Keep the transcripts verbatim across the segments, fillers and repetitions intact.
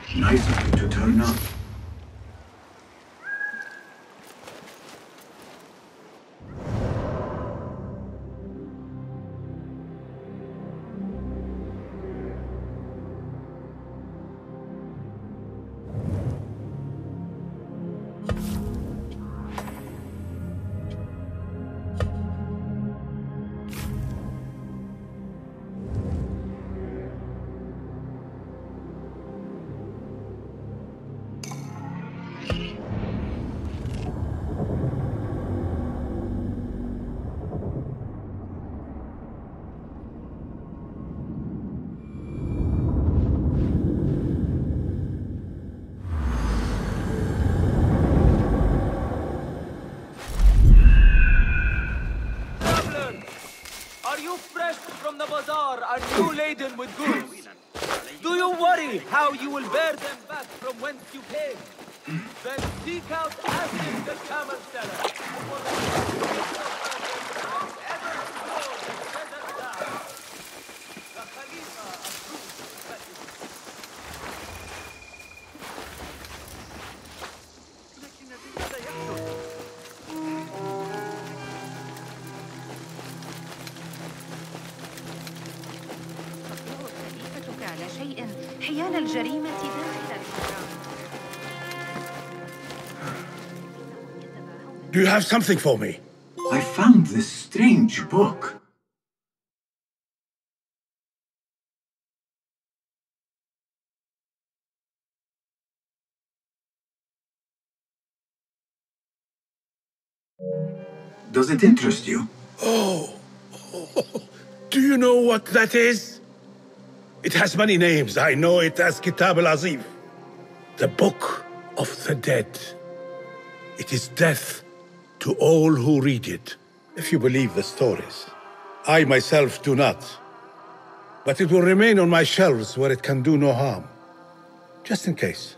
Nice of you to turn up. Laden with goods. Do you worry how you will bear them back from whence you came? Then seek out Asim the camel seller. Ever before the desert down. The Khalifa approves that على شيء حيال الجريمة داخل الحرم. Do you have something for me? I found this strange book. Does it interest you? Oh. Oh, do you know what that is? It has many names. I know it as Kitab al-Azif, the Book of the Dead. It is death to all who read it, if you believe the stories. I myself do not. But it will remain on my shelves where it can do no harm, just in case.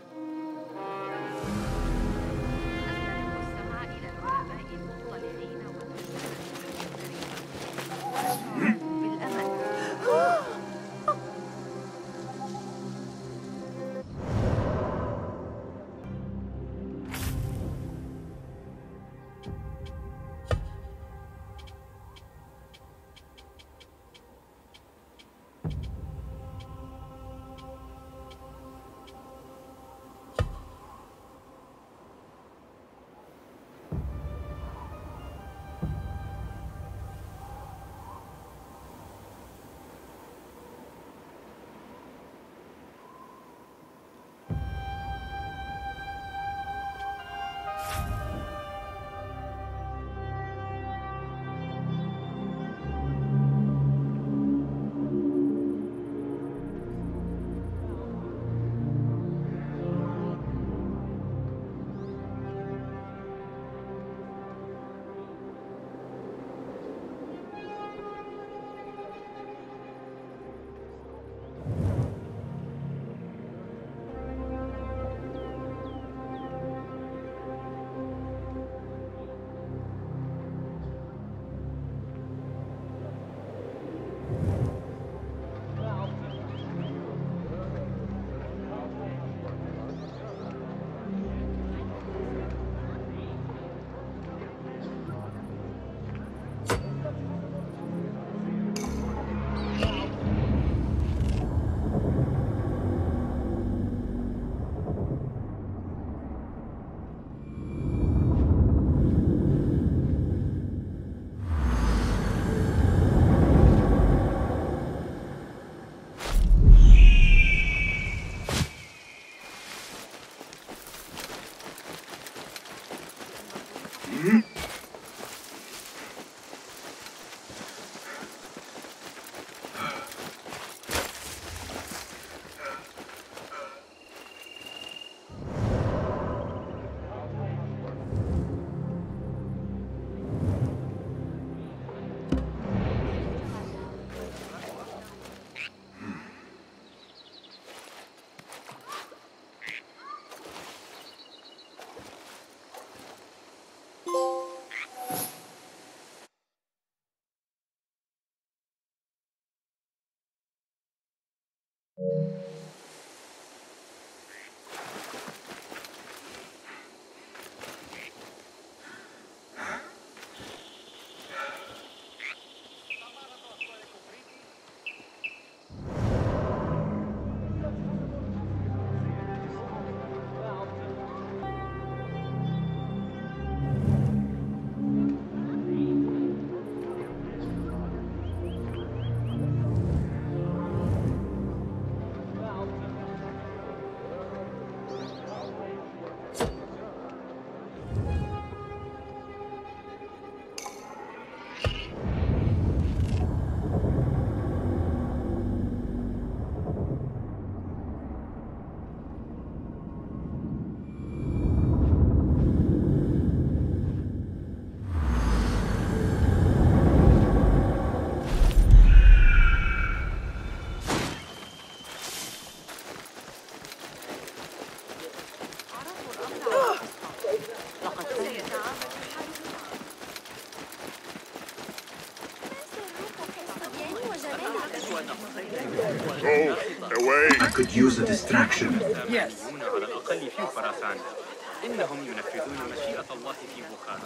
away. I could use a distraction. Yes. على الأقل في خراسان إنهم ينفذون مشيئة الله في بخارى.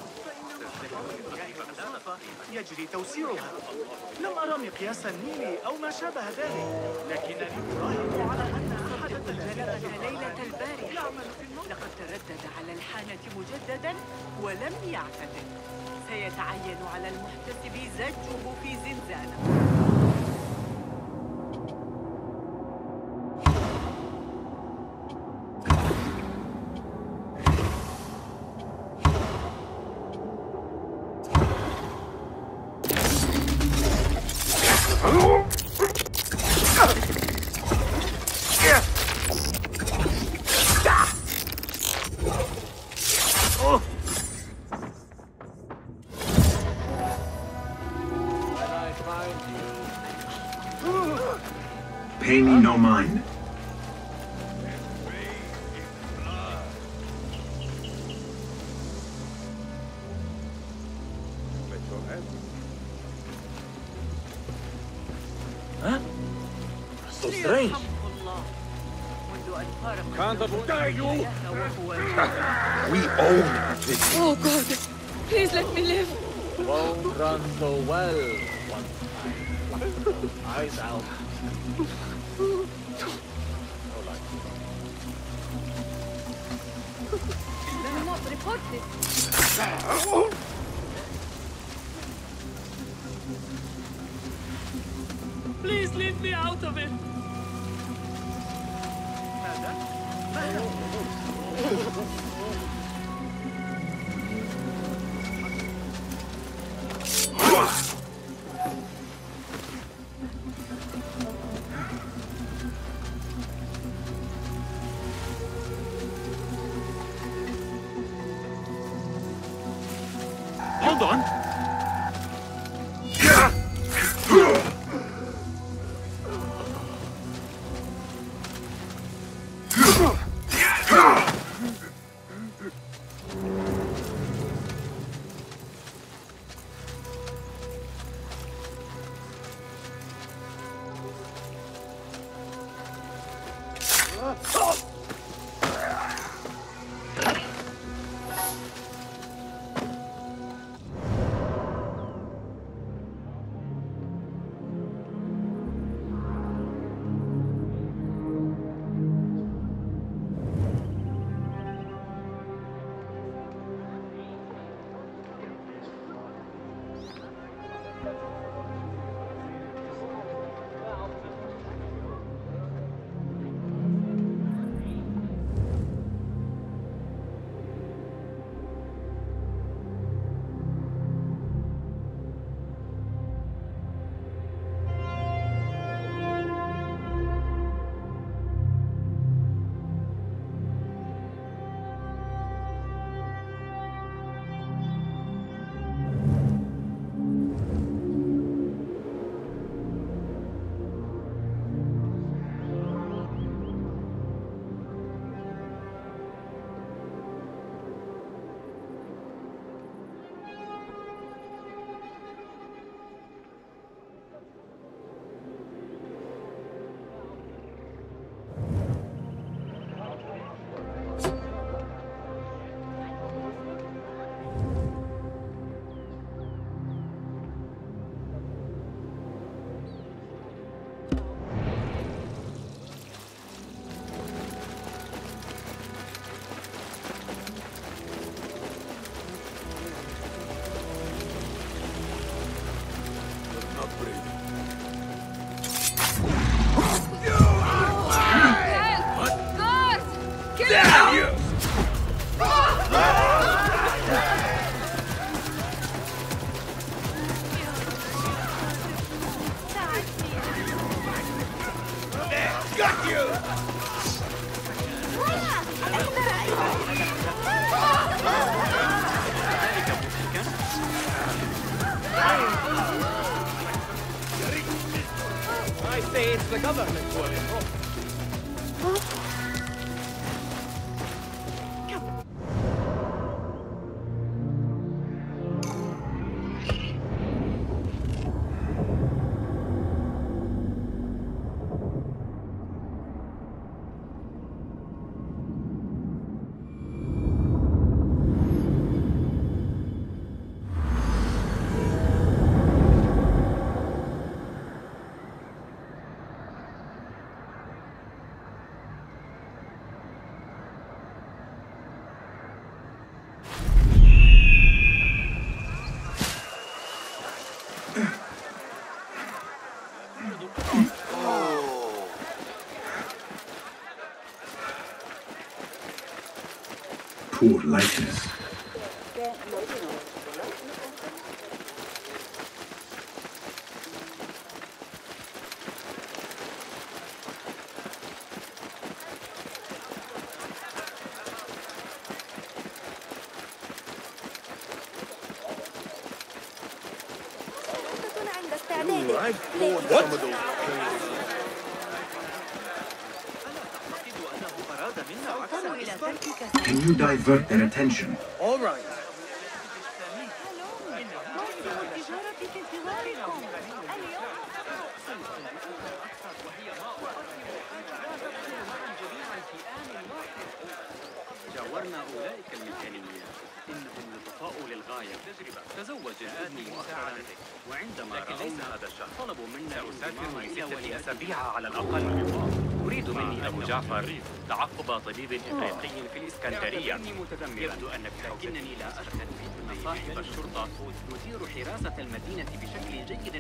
يجري توسيعها. لم أرى مقياس النيل أو ما شابه ذلك، لكنني أراهن على أنها حدثت جلبك ليلة البارحة. لقد تردد على الحانة مجددا ولم يعتدل. سيتعين على المحتسب زجه في زنزانة. Pay me no mind. Huh? So strange. Can't die, you! We own this. Oh God, please let me live. Won't run so well. One time. Eyes out. Do not report this. Please leave me out of it. Hold on. I say it's the government who are involved. poor likeness. Can you divert their attention? All right. جاورنا أولئك الميكانيين إنهم لطفاء للغاية. تزوج الابن مؤخرا وعندما رأونا هذا الشهر طلبوا منا أسافر لستة أسابيع على الأقل. أريد مني أبو جعفر تعقب طبيب إفريقي في الإسكندرية. يبدو أنك لكنني لا أشك أن صاحب الشرطة يدير حراسة المدينة بشكل جيد.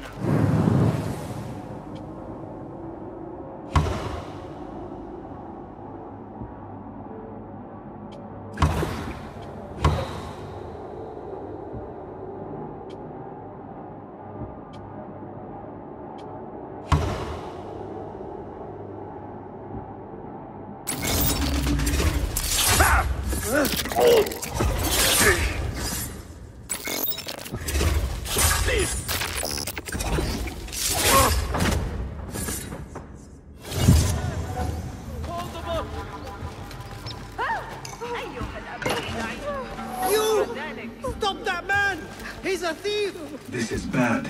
This is bad.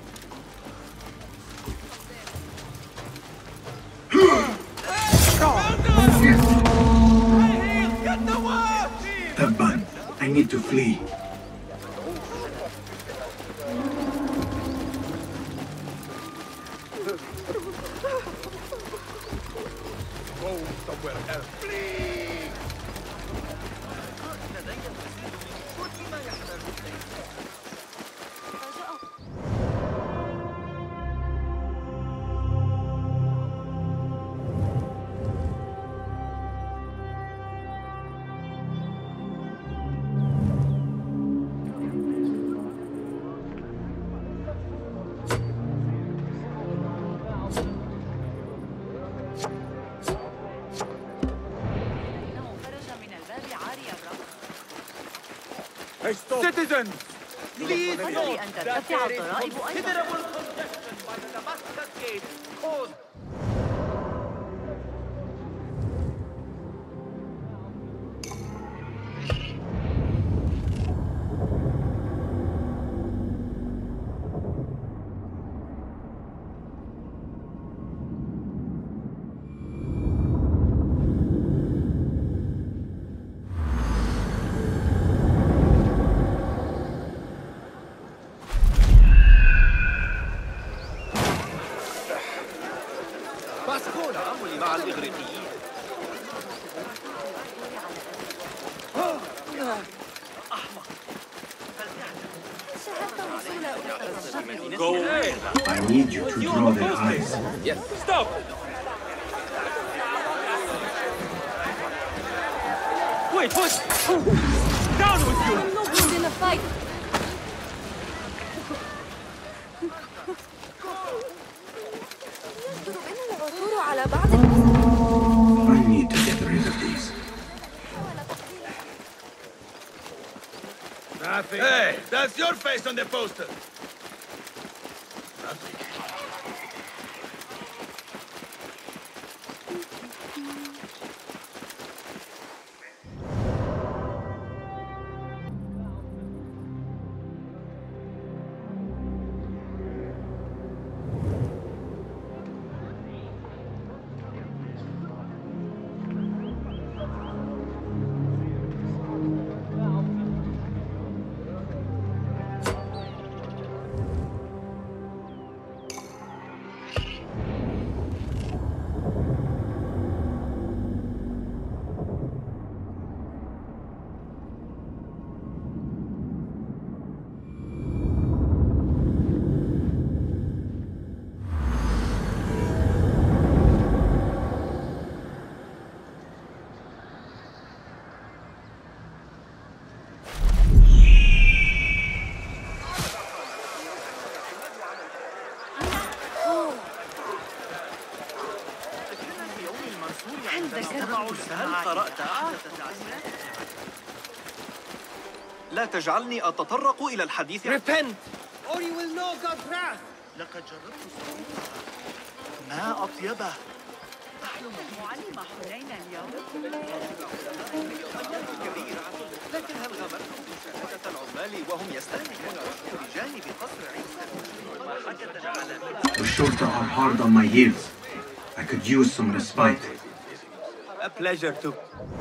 Tabban, I need to flee. Go somewhere else. Flee! Citizens, please تفضل note أن that ترتفع there is الضرائب أيضا. considerable congestion by the Damascus Gate caused مع الإغريقيين. أحمق. Go. I need you to draw their eyes. Yes. Stop. Wait, what? Down with you. I'm not good in a fight. على بعض I need to get rid of these. Nothing. Hey, that's your face on the poster. Nothing. هل ذكرت هل قرأت أحدث التعليمات؟ لا تجعلني أتطرق إلى الحديث عن... Repent, or you will know God's wrath. لقد جربت صعوبتها. ما أطيبه. معلم حنين اليوم؟ لكن هل غمرتم مشاهدة العمال وهم يستهلكون الرشد بجانب قصر عيسى؟ The shorter are hard on my heels. I could use some respite. A pleasure to...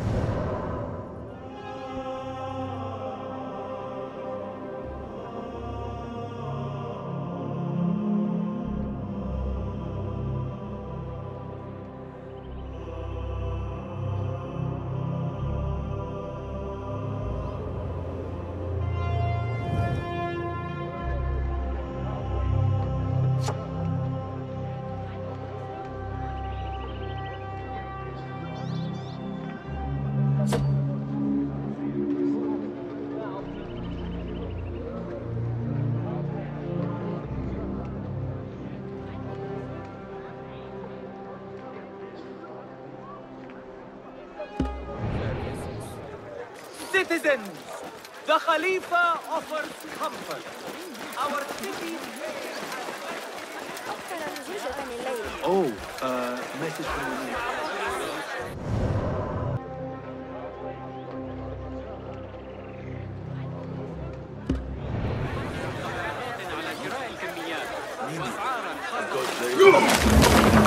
Citizens, the Khalifa offers comfort. Our city... Oh, uh, message from you. على شراء الكميات وأسعارا خاصة.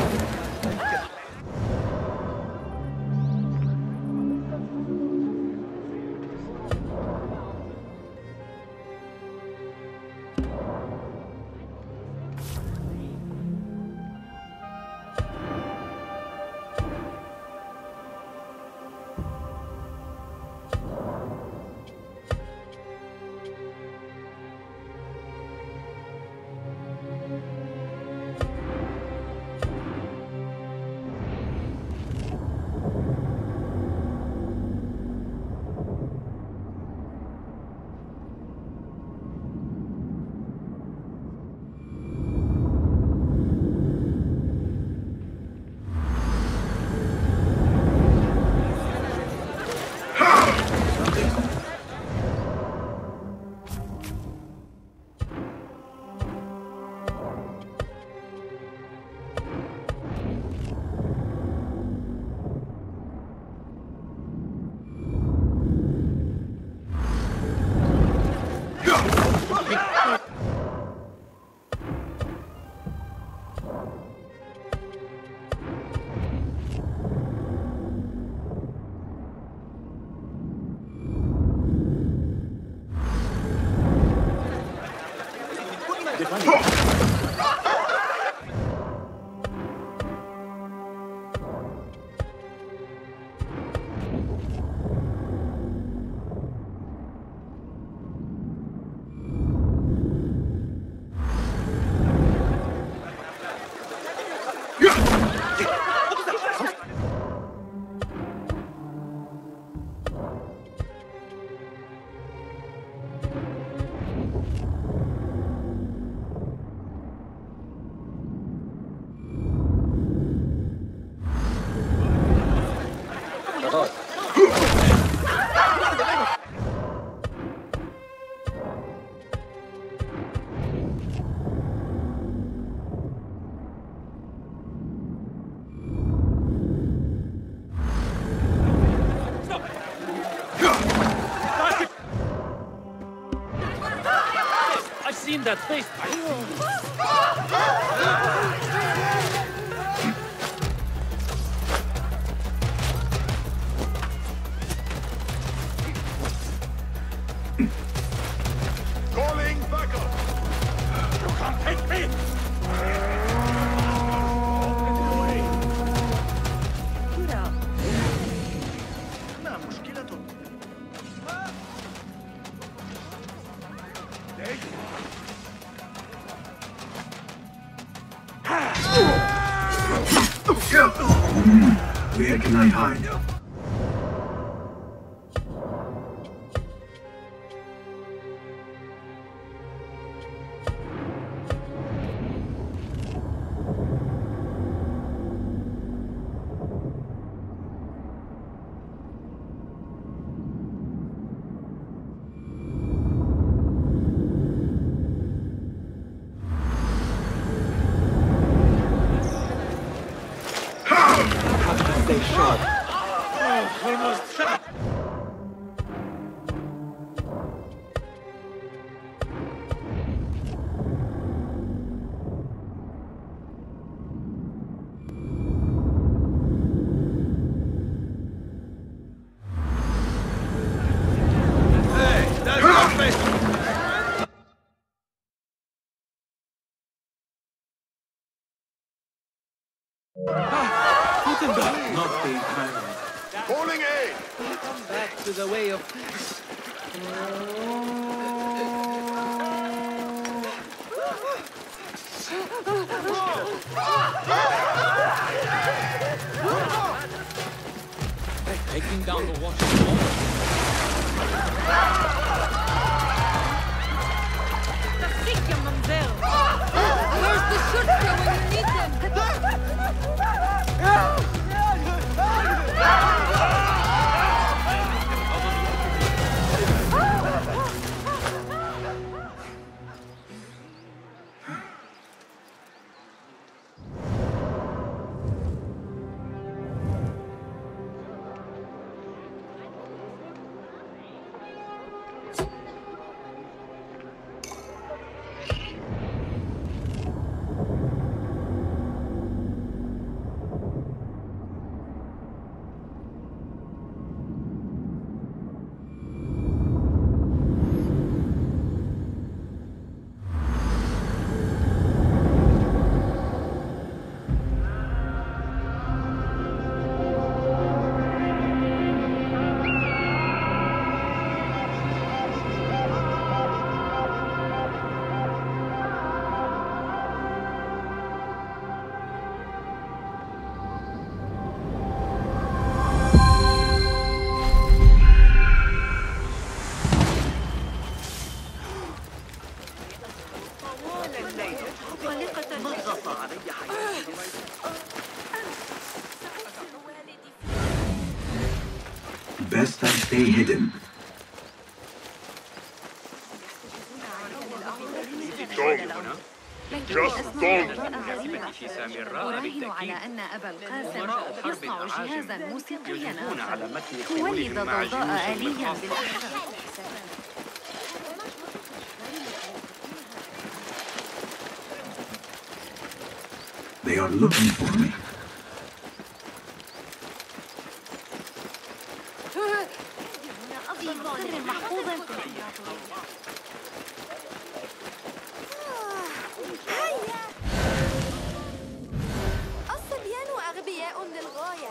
That face. Calling backup. You can't take me. ما مشكلة؟ Where can I hide? they should. Oh, almost. Not being kind. Calling aid! Come back to the way of peace. Taking down the watching wall. تخفيك يا ممزيل. Where's the shurta when you need them? Best I stay hidden. أراهن على أن أبا القاسم يصنع جهازا موسيقيا آخر يولد ضوضاء آليا بالأحرار. They are looking for me. الصبيان أغبياء للغاية.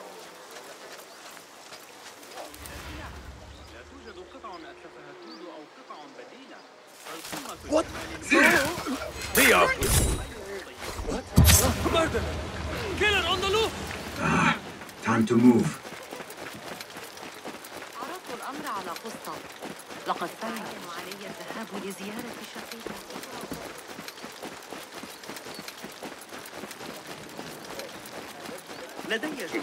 لا توجد قطع أتلفها الدود أو قطع بديلة. What? They are. Murder! Killer on the loose! Ah, time to move. عرضت الأمر على قسطة. لقد تعين علي الذهاب لزيارة شقيقتي. لدي جزء.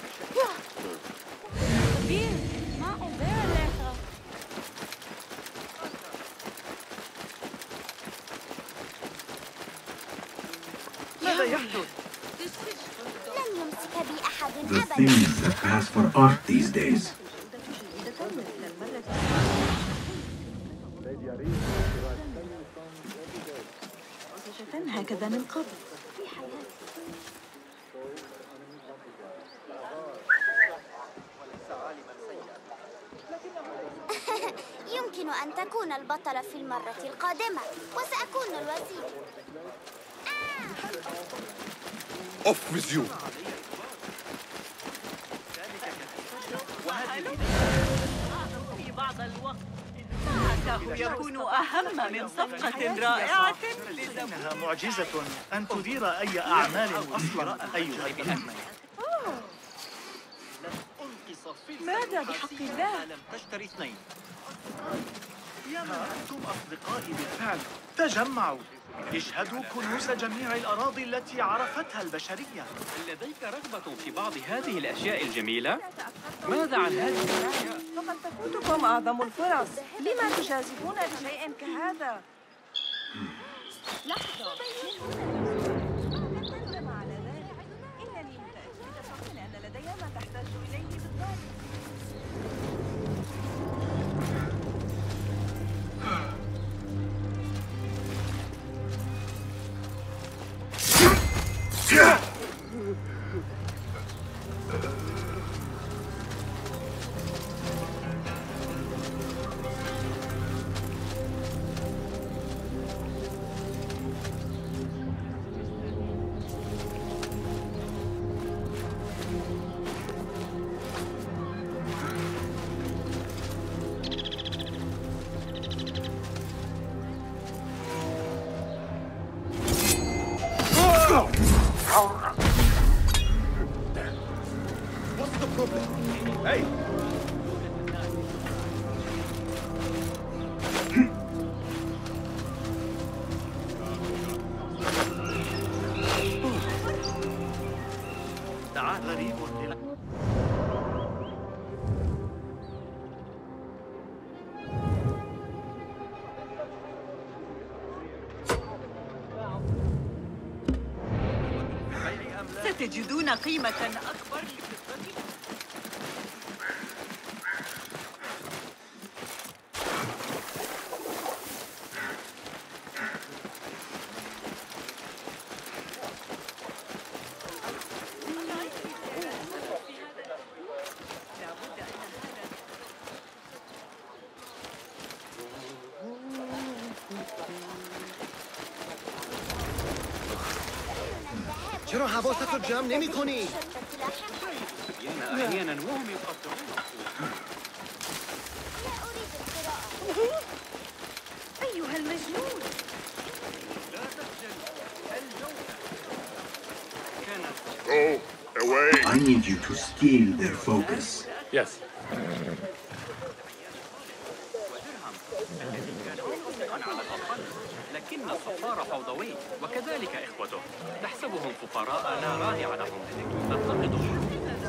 ماذا يحدث؟ لن يمسك بي أحد The أبدا. things that pass for art these days. هكذا من قبل. يمكن أن تكون البطلة في المرة القادمة وسأكون الوزير. Off with you. في بعض الوقت ساعته يكون أهم من صفقة رائعة لزبون. إنها معجزة أن تدير أي أعمال أصلا أيها الأهمل. ماذا بحق الله؟ لم تشتري اثنين. يا من أنتم أصدقائي بالفعل، تجمعوا. اشهدوا كنوز جميع الأراضي التي عرفتها البشرية. لديك رغبة في بعض هذه الأشياء الجميلة؟ ماذا عن هذه الأشياء؟ فقد تفوتكم أعظم الفرص. لما تجازفون بشيء كهذا؟ لحظة. على ذلك إنني متأكدة لأن لدي ما تحتاج. problem. Hey! غريب ستجدون قيمة أكبر لفضتكم. چرا حواست رو جمع نمی کنی؟ أحيانا وهم يقطعون. أيها المجنون. لا تخجل. Go away. I need you to steal their focus. Yes. لكن الصفار فوضوي وكذلك إخوته. تحسبهم فقراء لا رادع لهم. تنتقدهم.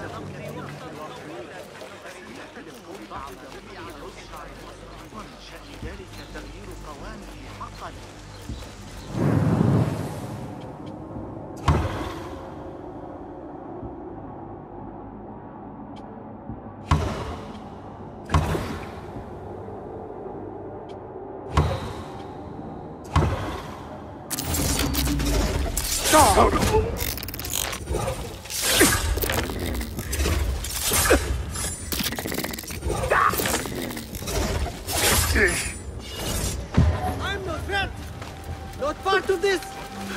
من شأن ذلك تغيير قوانين حقا. I'm no threat! Not part of this!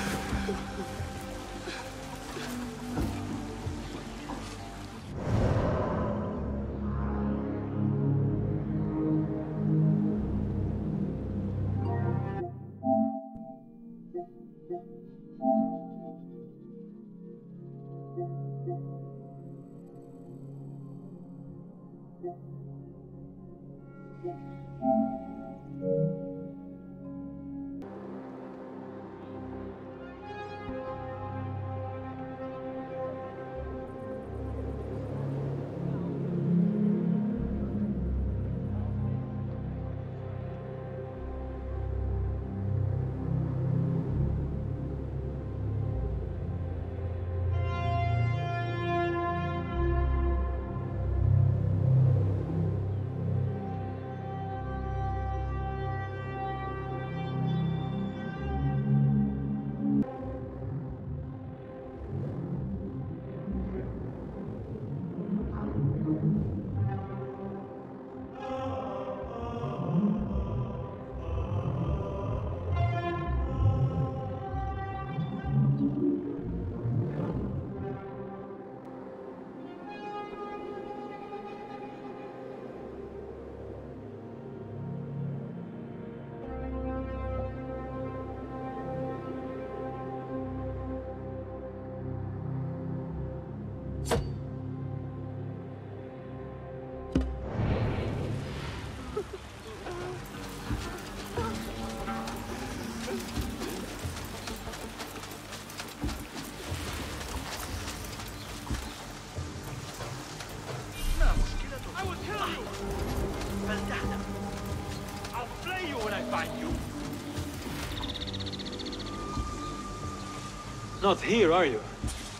Not here, are you?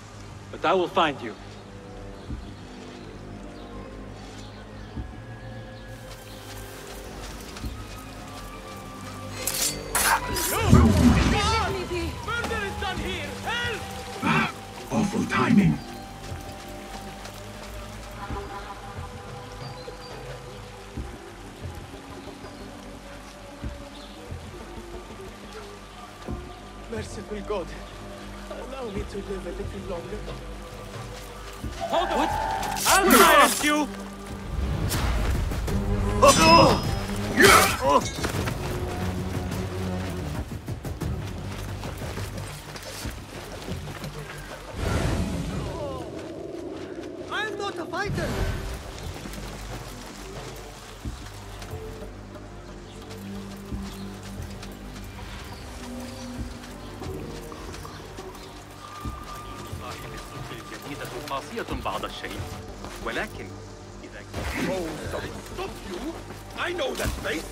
But I will find you. Murder is done here! Help! Ah, awful timing. Merciful God, allow me to live a little longer. Hold on! I'll silence you! I'm not not a fighter! الجديدة قاسية بعض الشيء، ولكن إذا Oh, stop you! I know that place!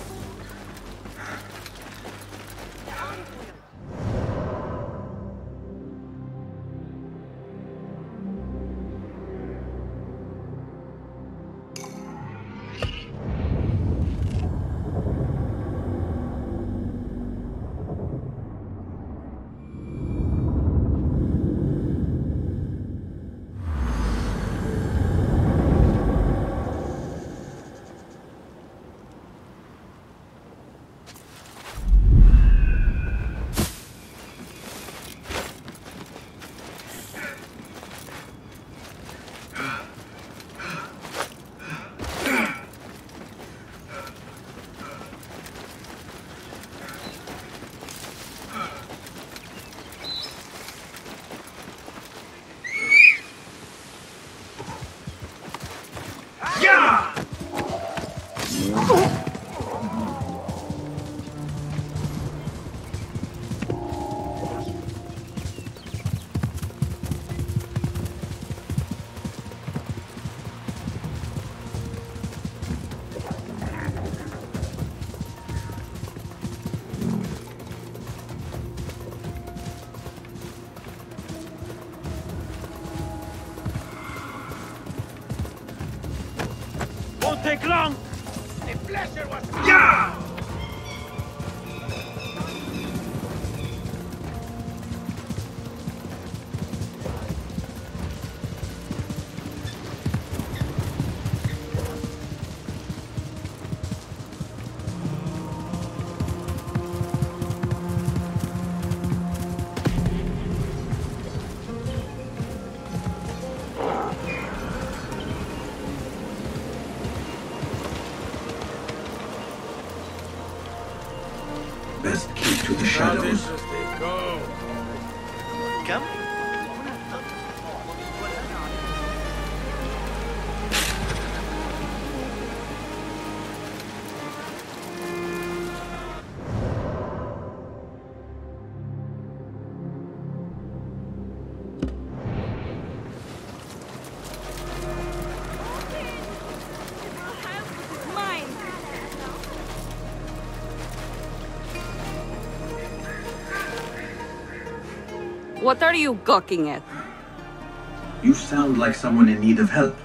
Won't take long! The pleasure was... Yeah! Best keep to the shadows. Go! كم؟ What are you gawking at? You sound like someone in need of help.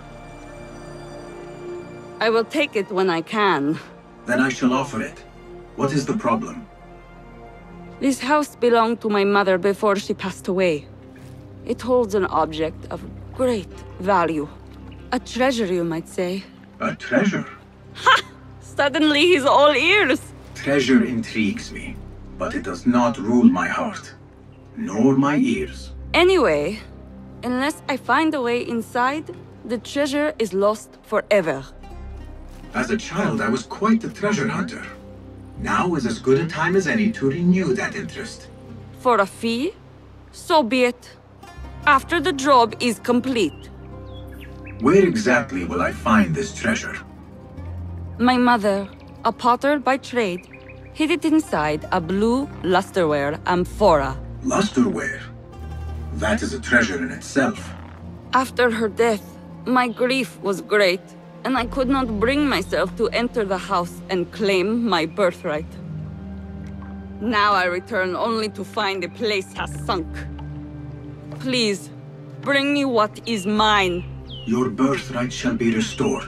I will take it when I can. Then I shall offer it. What is the problem? This house belonged to my mother before she passed away. It holds an object of great value. A treasure, you might say. A treasure? Ha! Suddenly he's all ears! Treasure intrigues me, but it does not rule my heart. Nor my ears. Anyway, unless I find a way inside, the treasure is lost forever. As a child, I was quite the treasure hunter. Now is as good a time as any to renew that interest. For a fee? So be it. After the job is complete. Where exactly will I find this treasure? My mother, a potter by trade, hid it inside a blue lusterware amphora. Lusterware? That is a treasure in itself. After her death, my grief was great, and I could not bring myself to enter the house and claim my birthright. Now I return only to find the place has sunk. Please, bring me what is mine. Your birthright shall be restored.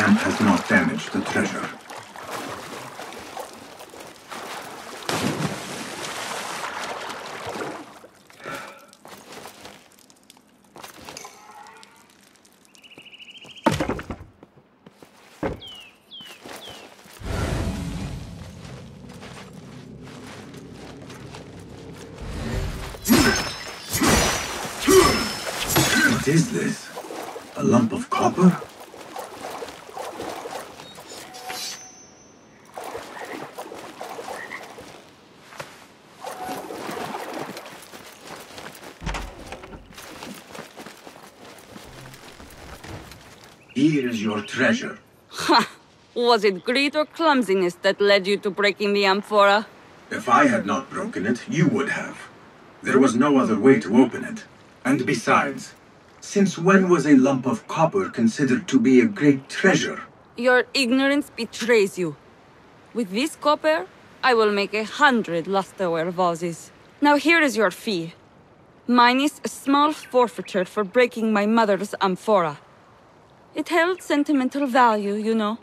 camp has not damaged the treasure. What is this? A lump of copper? Here is your treasure. Ha! Was it greed or clumsiness that led you to breaking the amphora? If I had not broken it, you would have. There was no other way to open it. And besides, since when was a lump of copper considered to be a great treasure? Your ignorance betrays you. With this copper, I will make a hundred lusterware vases. Now here is your fee. Minus a small forfeiture for breaking my mother's amphora. It held sentimental value, you know.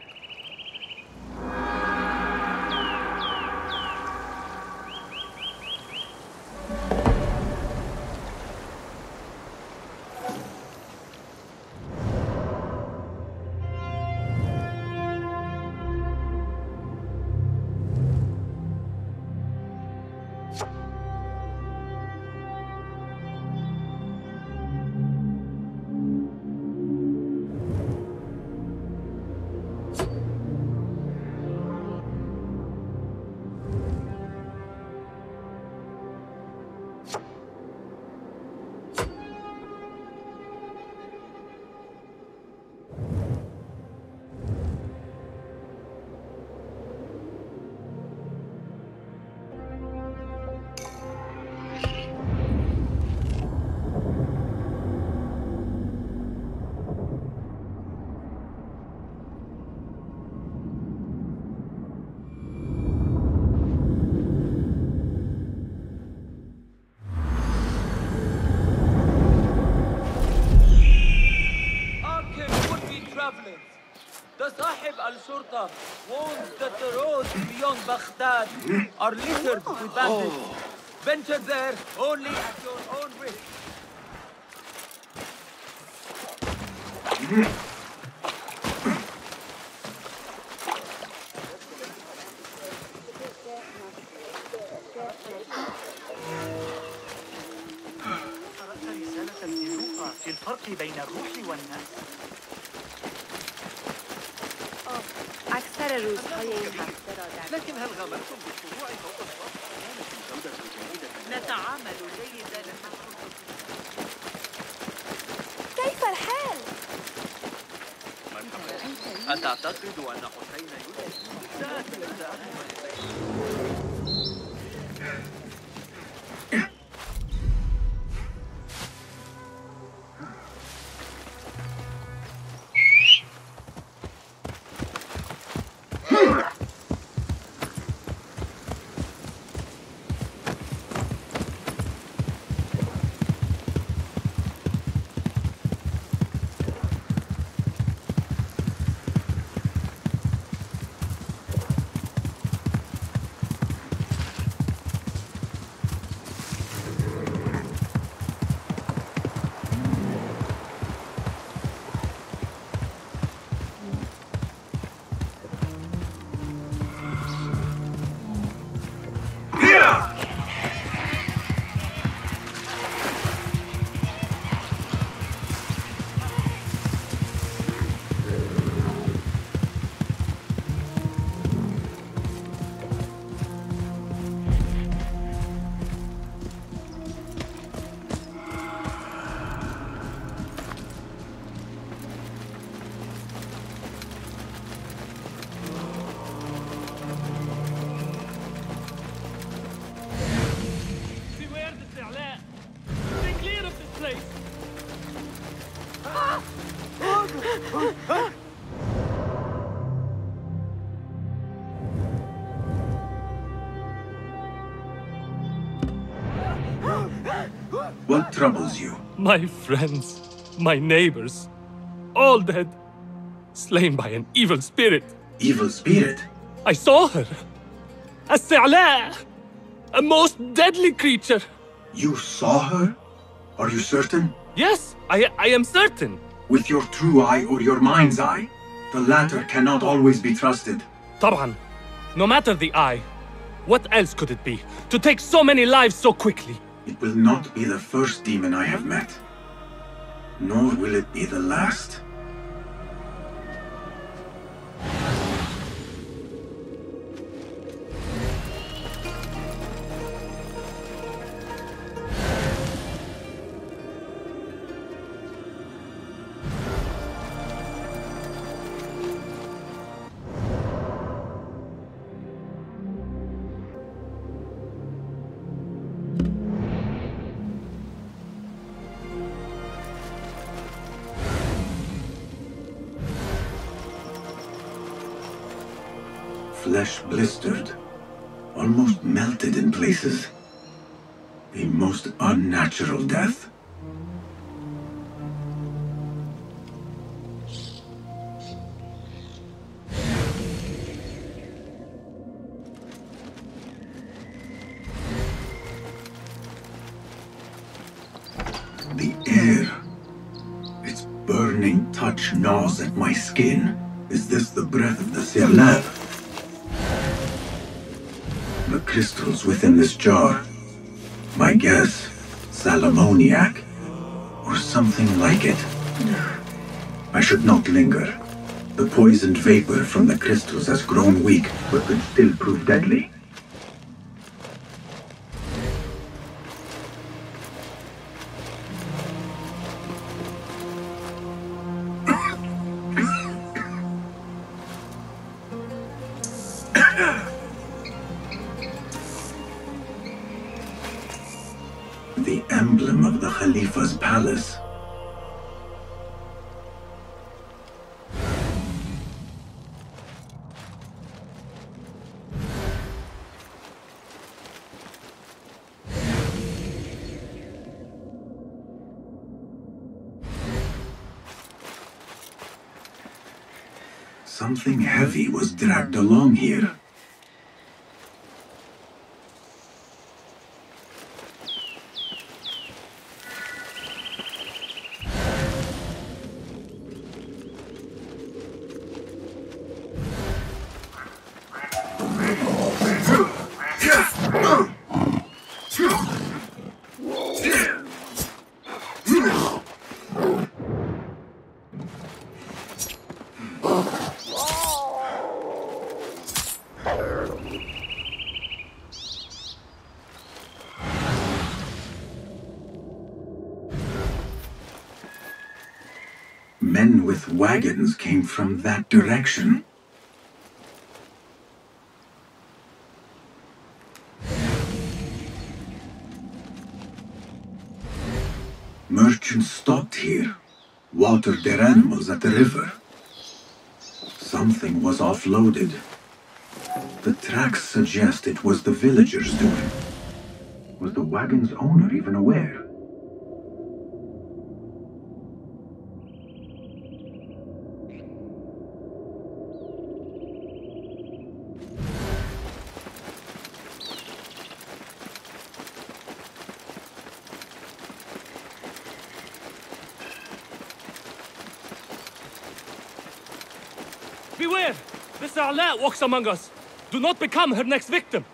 Al-Shurta warns that the roads beyond Baghdad are littered with bandits. Venture there only at your own risk. قرأت رسالة للروح في الفرق بين الروح والناس. أكثر روزهای این هفته را در لكن هل غامرتم بالطلوع فوق السطح؟ كانت جودة جيدة. نتعامل جيدا. كيف الحال؟ أتعتقد أن حسين What troubles you? My friends, my neighbors, all dead. slain by an evil spirit. Evil spirit? I saw her. A Si'la, a most deadly creature. You saw her? Are you certain? Yes, I, I am certain. With your true eye or your mind's eye? The latter cannot always be trusted. طبعا. No matter the eye, what else could it be? To take so many lives so quickly? It will not be the first demon I have met. Nor will it be the last. Flesh blistered, almost melted in places. A most unnatural death. The air. Its burning touch gnaws at my skin. Is this the breath of the Si'la? The crystals within this jar. My guess, salamoniac, or something like it. I should not linger. The poisoned vapor from the crystals has grown weak, but could still prove deadly. The emblem of the Khalifa's palace. Something heavy was dragged along here. Men with wagons came from that direction. Merchants stopped here, watered their animals at the river. Something was offloaded. The tracks suggest it was the villagers doing. Was the wagon's owner even aware? Beware! The Si'la walks among us. Do not become her next victim.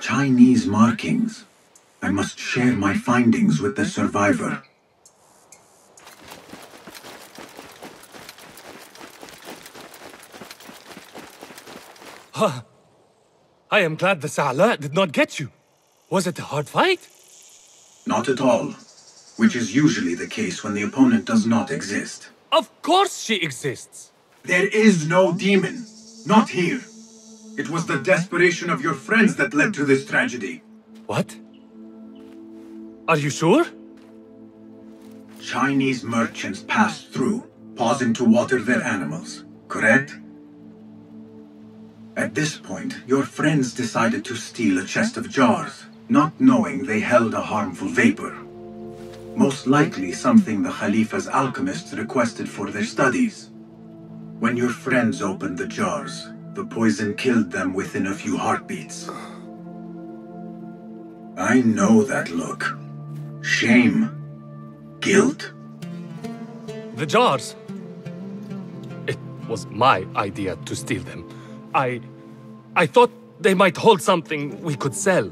Chinese markings. I must share my findings with the survivor. Huh. I am glad the Sa'ala did not get you. Was it a hard fight? Not at all. Which is usually the case when the opponent does not exist. Of course she exists! There is no demon. Not here. It was the desperation of your friends that led to this tragedy. What? Are you sure? Chinese merchants passed through, pausing to water their animals, correct? At this point, your friends decided to steal a chest of jars, not knowing they held a harmful vapor. Most likely something the Khalifa's alchemists requested for their studies. When your friends opened the jars, the poison killed them within a few heartbeats. I know that look. Shame. Guilt. The jars. It was my idea to steal them. I... I thought they might hold something we could sell.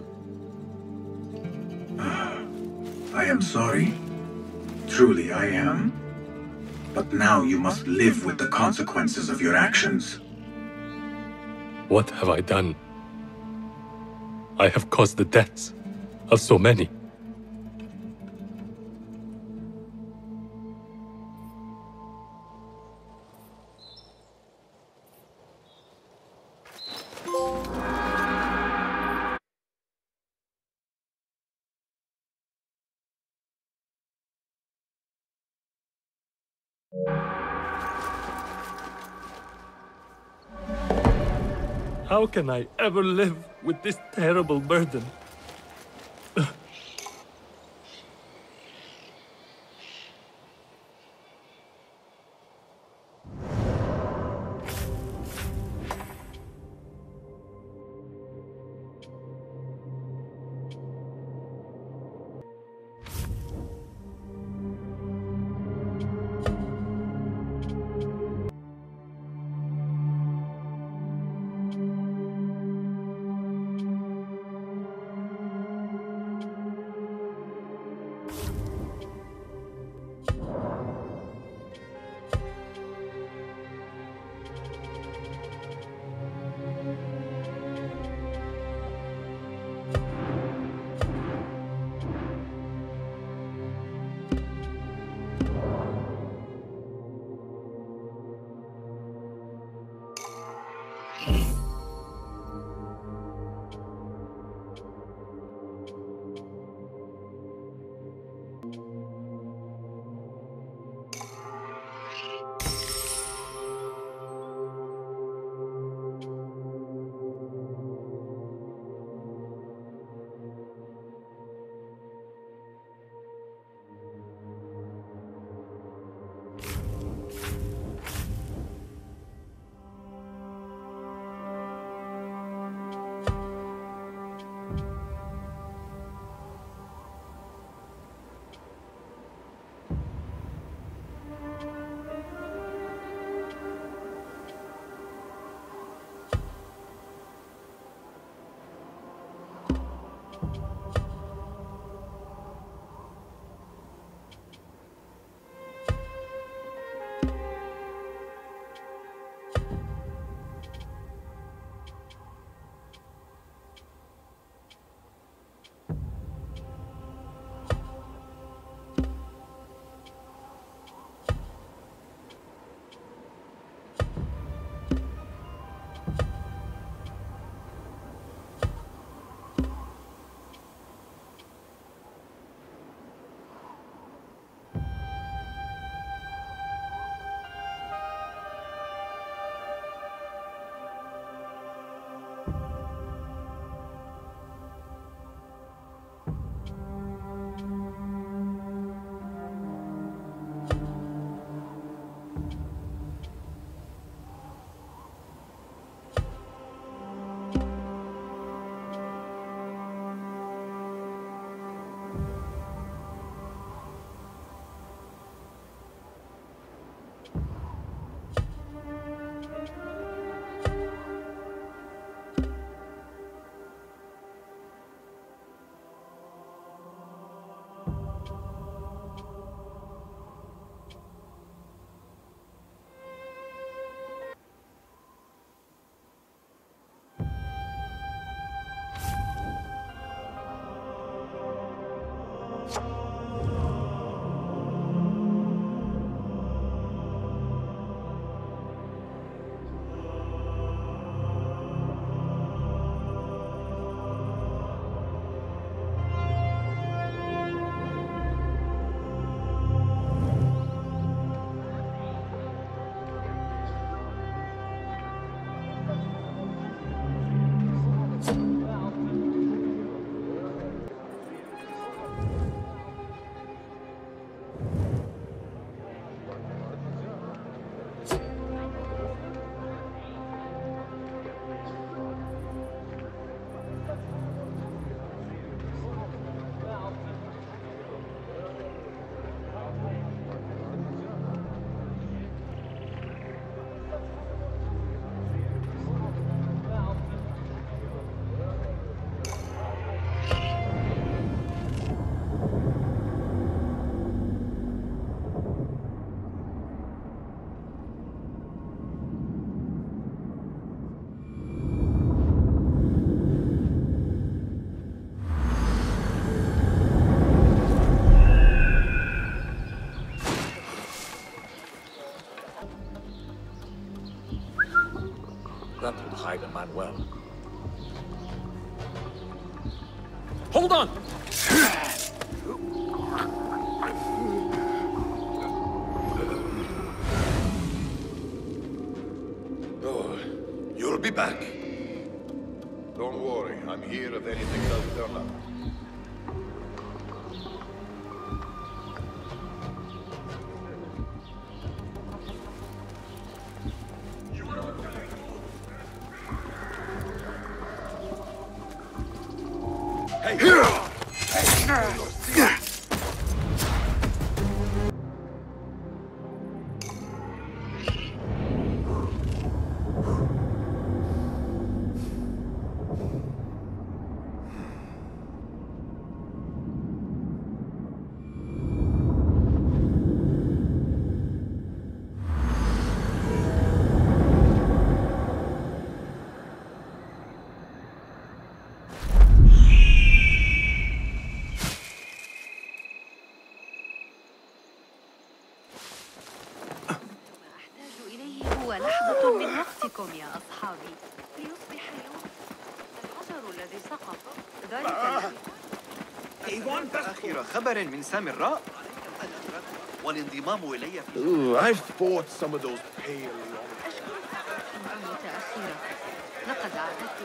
I am sorry. Truly I am. But now you must live with the consequences of your actions. What have I done? I have caused the deaths of so many. How can I ever live with this terrible burden? hide a man well. Hold on! Oh, you'll be back. Don't worry, I'm here if anything does turn up. يا أصحابي ليصبح يوم الحجر الذي سقط ذلك إيوان آخر خبر من سامراء والانضمام إلي في Ooh, I've bought some of those pale متأخرة لقد عددت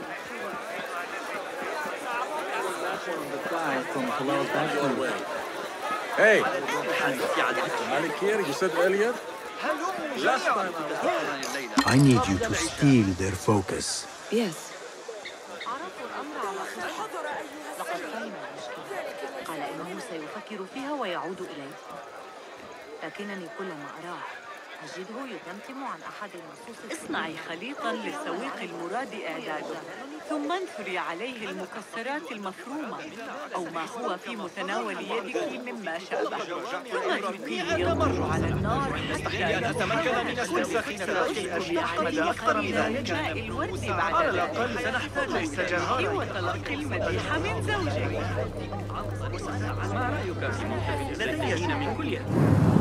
Hey, Malik here, you said earlier? Last time I need you to steal their focus. Yes. عرفوا الأمر على خطة. لقد فهم المشكلة. قال إنه سيفكر فيها ويعود إليه. لكنني كلما أراه أجده يتمتم عن أحد النصوص. اصنعي خليطاً للسويق المراد إعداده، ثم انثري عليه المكسرات المفرومة أو ما هو في متناول يدك مما شابه، ثم اتركيه يضج على النار حتى أتمكن من استنساخ نبات الأرياح مدى أكثر من ذلك. الورد بعد على الأقل سنحتاج ذلك جهارا وتلقي المديح من زوجك. ما رأيك في موقف الفلاحين من كل يد؟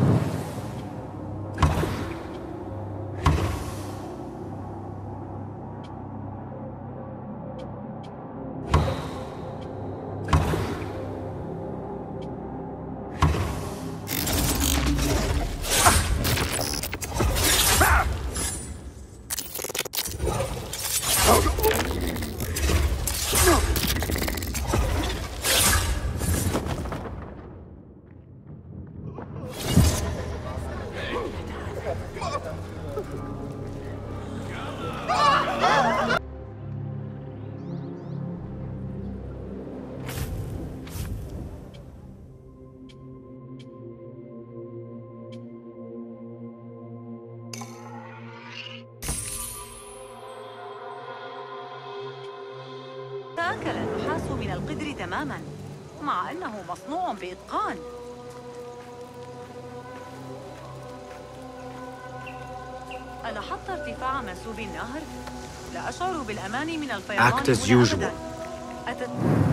تأكل النحاس من القدر تماماً مع أنه مصنوع بإتقان. ألاحظت ارتفاع منسوب النهر؟ لا أشعر بالأمان من الفيضان. Act as usual.